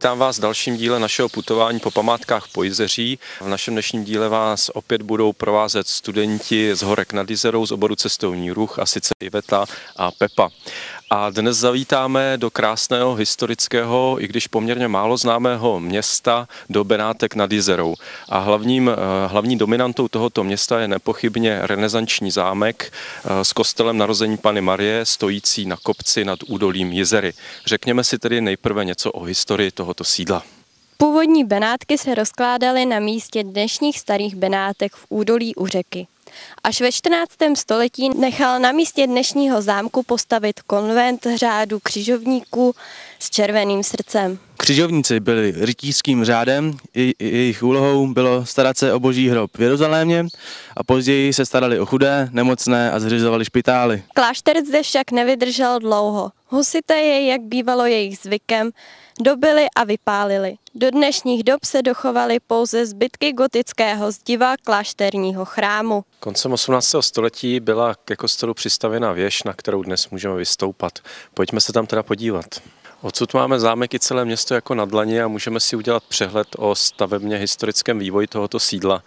Vítám vás v dalším díle našeho putování po památkách po Jizeří. V našem dnešním díle vás opět budou provázet studenti z Horek nad Jizerou z oboru cestovní ruch, a sice Iveta a Pepa. A dnes zavítáme do krásného historického, i když poměrně málo známého města, do Benátek nad Jizerou. A hlavní dominantou tohoto města je nepochybně renesanční zámek s kostelem Narození Panny Marie, stojící na kopci nad údolím Jizery. Řekněme si tedy nejprve něco o historii tohoto sídla. Původní Benátky se rozkládaly na místě dnešních starých Benátek v údolí u řeky. Až ve 14. století nechal na místě dnešního zámku postavit konvent řádu křižovníků s červeným srdcem. Křižovníci byli rytířským řádem, jejich úlohou bylo starat se o boží hrob v Jeruzalémě a později se starali o chudé, nemocné a zřizovali špitály. Klášter zde však nevydržel dlouho. Husité jej, jak bývalo jejich zvykem, dobili a vypálili. Do dnešních dob se dochovaly pouze zbytky gotického zdiva klášterního chrámu. Koncem 18. století byla ke kostelu přistavěna věž, na kterou dnes můžeme vystoupat. Pojďme se tam teda podívat. Odsud máme zámek i celé město jako na dlani a můžeme si udělat přehled o stavebně historickém vývoji tohoto sídla.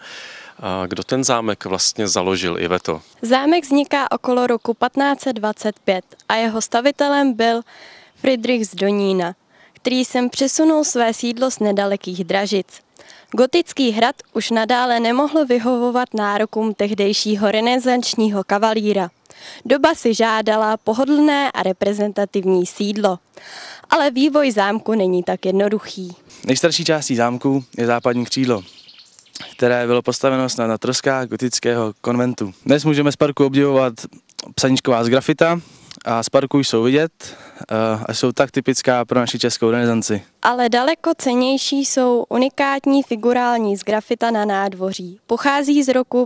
A kdo ten zámek vlastně založil, Iveto? Zámek vzniká okolo roku 1525 a jeho stavitelem byl Fridrich z Donína, který sem přesunul své sídlo z nedalekých Dražic. Gotický hrad už nadále nemohl vyhovovat nárokům tehdejšího renesančního kavalíra. Doba si žádala pohodlné a reprezentativní sídlo. Ale vývoj zámku není tak jednoduchý. Nejstarší částí zámku je západní křídlo, které bylo postaveno na troskách gotického konventu. Dnes můžeme z parku obdivovat psaníčková z grafita a z parku jsou vidět a jsou tak typická pro naši českou renesanci. Ale daleko cennější jsou unikátní figurální z grafita na nádvoří. Pochází z roku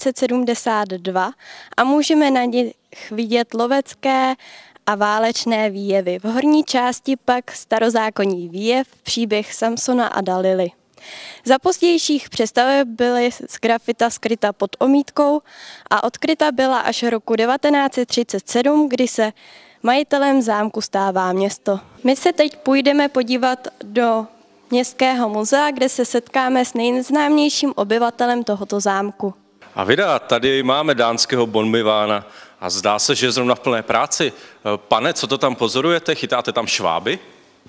1572 a můžeme na nich vidět lovecké a válečné výjevy. V horní části pak starozákonní výjev, příběh Samsona a Dalily. Za pozdějších přestaveb byly z grafita skryta pod omítkou a odkryta byla až roku 1937, kdy se majitelem zámku stává město. My se teď půjdeme podívat do Městského muzea, kde se setkáme s nejznámějším obyvatelem tohoto zámku. A vydá, tady máme dánského bonvivána a zdá se, že je zrovna v plné práci. Pane, co to tam pozorujete? Chytáte tam šváby?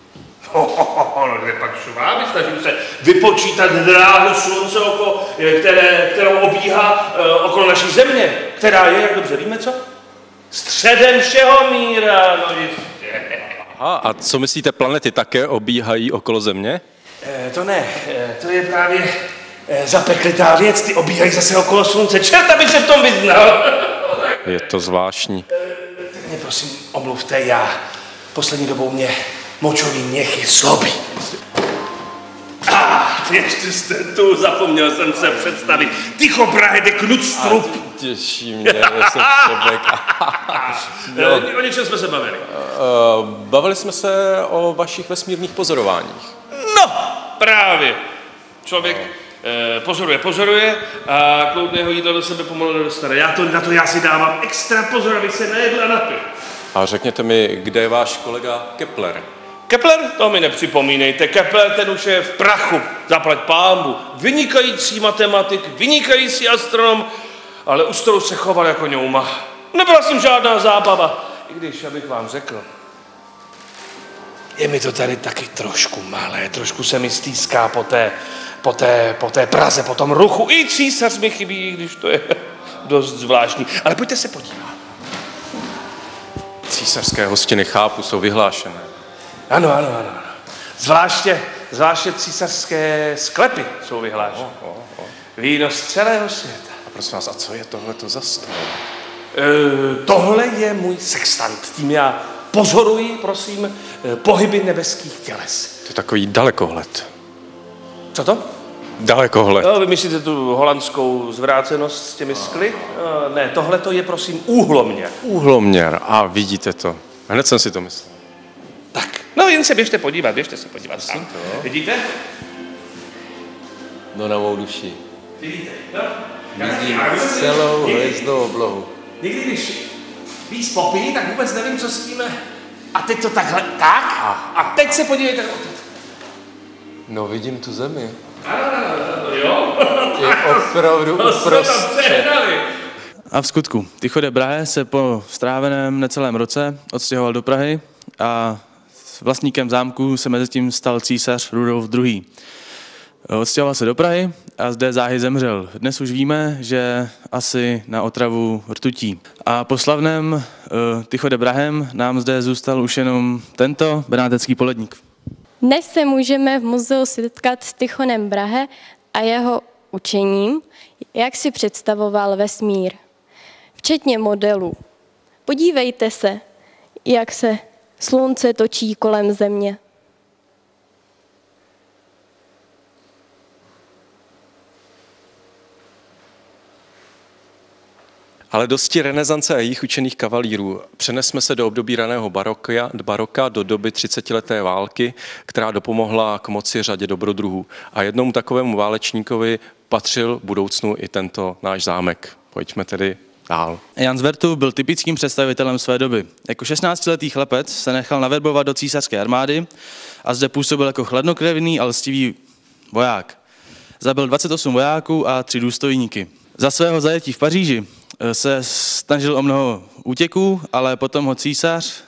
No kde pak šváby, snažím se vypočítat dráhu slunce, kterou obíhá okolo naší země, která je, jak dobře víme, co? Středem všeho míra, no jistě. Aha, a co myslíte, planety také obíhají okolo země? To ne, to je právě zapeklitá věc, ty obíhají zase okolo slunce, čert, abych se v tom vyznal. Je to zvláštní. Tak mě prosím omluvte, poslední dobou mě močový měchy zlobí. Ještě jste tu, zapomněl jsem se představit. Tycho Brahede Knudstrup. Těší mě, že jsem šebek. O něčem jsme se bavili. Bavili jsme se o vašich vesmírných pozorováních. No, právě. Člověk pozoruje a kloudného jídla do sebe pomalu nedostane. Na to já si dávám extra pozor, abych se nejedl a napil. A řekněte mi, kde je váš kolega Kepler? Kepler? To mi nepřipomínejte. Kepler, ten už je v prachu. Zaplať pánbu. Vynikající matematik, vynikající astronom, ale u stolu se choval jako ňouma. Nebyla s ním žádná zábava. I když, abych vám řekl, je mi to tady taky trošku malé, trošku se mi stýská po té Praze, po tom ruchu. I císař mi chybí, když to je dost zvláštní. Ale pojďte se podívat. Císařské hostiny, chápu, jsou vyhlášené. Ano. Zvláště císařské sklepy jsou vyhlášené. Víno z celého světa. A prosím vás, a co je tohleto za stůl? Tohle je můj sextant. Tím já pozoruji, prosím, pohyby nebeských těles. To je takový dalekohled. Co to? Dalekohled. Vy myslíte tu holandskou zvrácenost s těmi skly? Ne, tohle to je, prosím, úhloměr. Úhloměr, a vidíte to. Hned jsem si to myslel. Tak, no jen se běžte se podívat. Tam. Vidíte? No na mou duši. Vidíte, no? Vidím celou hvězdnou oblohu. Někdy, když víc popí, tak vůbec nevím, co s tím. A teď to takhle, tak? A teď se podívejte. No, vidím tu zemi. Jo? Je opravdu uprostřed. A v skutku, Tycho Brahe se po stráveném necelém roce odstěhoval do Prahy a vlastníkem zámku se mezitím stal císař Rudolf II. Odstěhoval se do Prahy a zde záhy zemřel. Dnes už víme, že asi na otravu rtutí. A po slavném Tycho Brahem nám zde zůstal už jenom tento benátecký poledník. Dnes se můžeme v muzeu setkat s Tychonem Brahe a jeho učením, jak si představoval vesmír, včetně modelů. Podívejte se, jak se slunce točí kolem země. Ale dosti renesance a jejich učených kavalírů. Přenesme se do období raného baroka do doby 30leté války, která dopomohla k moci řadě dobrodruhů. A jednomu takovému válečníkovi patřil v budoucnu i tento náš zámek. Pojďme tedy dál. Jan z Werthu byl typickým představitelem své doby. Jako 16letý chlapec se nechal naverbovat do císařské armády a zde působil jako chladnokrevný a lstivý voják. Zabil 28 vojáků a 3 důstojníky. Za svého zajetí v Paříži se snažil o mnoho útěků, ale potom ho císař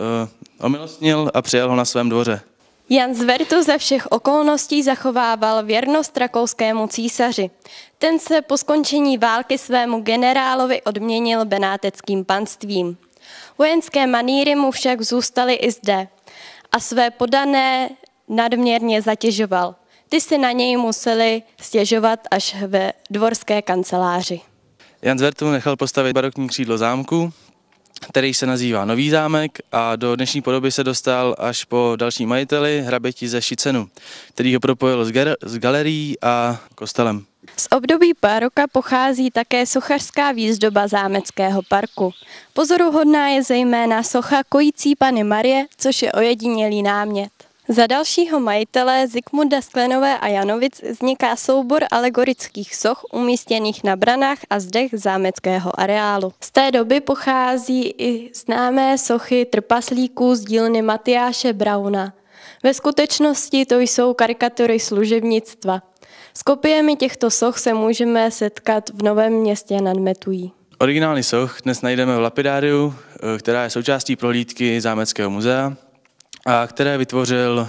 omilostnil a přijal ho na svém dvoře. Jan z Werthu za všech okolností zachovával věrnost rakouskému císaři. Ten se po skončení války svému generálovi odměnil benáteckým panstvím. Vojenské manýry mu však zůstaly i zde a své poddané nadměrně zatěžoval. Ty si na něj museli stěžovat až ve dvorské kanceláři. Jan z Werthu nechal postavit barokní křídlo zámku, který se nazývá Nový zámek a do dnešní podoby se dostal až po další majiteli, hraběti ze Šicenu, který ho propojil s galerií a kostelem. Z období baroka pochází také sochařská výzdoba zámeckého parku. Pozoruhodná je zejména socha Kojící Panny Marie, což je ojedinělý námět. Za dalšího majitele Zikmunda Sklenové a Janovic vzniká soubor alegorických soch umístěných na branách a zdech zámeckého areálu. Z té doby pochází i známé sochy trpaslíků z dílny Matyáše Brauna. Ve skutečnosti to jsou karikatury služebnictva. S kopiemi těchto soch se můžeme setkat v Novém Městě nad Metují. Originály soch dnes najdeme v lapidáriu, která je součástí prohlídky Zámeckého muzea, a které vytvořil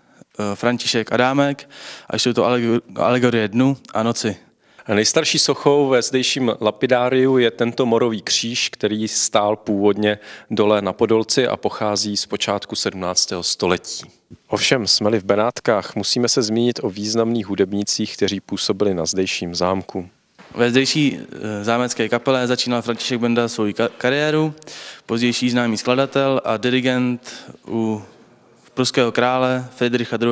František Adámek, a jsou to alegorie dnu a noci. Nejstarší sochou ve zdejším lapidáriu je tento morový kříž, který stál původně dole na Podolci a pochází z počátku 17. století. Ovšem, jsme-li v Benátkách, musíme se zmínit o významných hudebnících, kteří působili na zdejším zámku. Ve zdejší zámecké kapele začínal František Benda svou kariéru, pozdější známý skladatel a dirigent u pruského krále Fridricha II.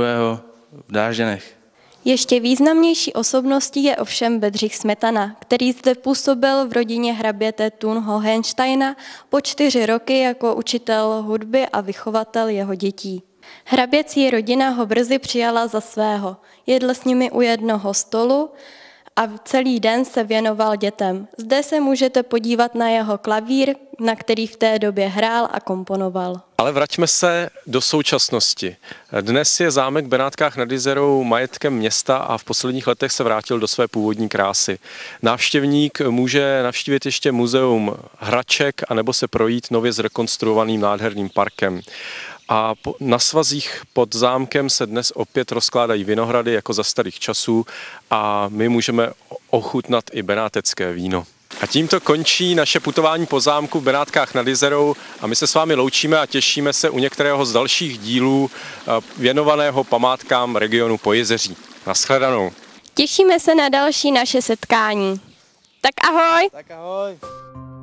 V Drážďanech. Ještě významnější osobností je ovšem Bedřich Smetana, který zde působil v rodině hraběte Thun Hohensteina po 4 roky jako učitel hudby a vychovatel jeho dětí. Hraběcí rodina ho brzy přijala za svého, jedl s nimi u jednoho stolu a celý den se věnoval dětem. Zde se můžete podívat na jeho klavír, na který v té době hrál a komponoval. Ale vraťme se do současnosti. Dnes je zámek v Benátkách nad Jizerou majetkem města a v posledních letech se vrátil do své původní krásy. Návštěvník může navštívit ještě muzeum hraček anebo se projít nově zrekonstruovaným nádherným parkem. A na svazích pod zámkem se dnes opět rozkládají vinohrady jako za starých časů a my můžeme ochutnat i benátecké víno. A tímto končí naše putování po zámku v Benátkách nad Jizerou a my se s vámi loučíme a těšíme se u některého z dalších dílů věnovaného památkám regionu Pojezeří. Naschledanou. Těšíme se na další naše setkání. Tak ahoj! Tak ahoj!